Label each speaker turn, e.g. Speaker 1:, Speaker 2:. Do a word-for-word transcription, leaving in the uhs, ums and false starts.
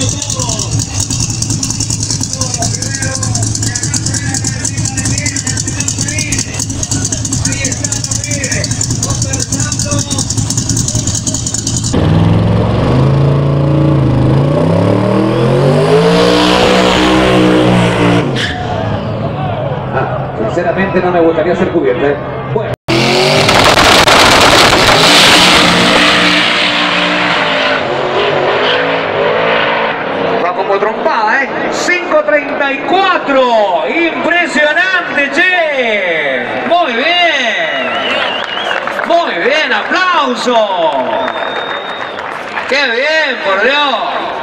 Speaker 1: Sinceramente no me gustaría ser cubierta, ¿eh? Bueno. Va como trompada, ¿eh? cinco treinta y cuatro. Impresionante, che. Muy bien. Muy bien, aplauso. Qué bien, por Dios.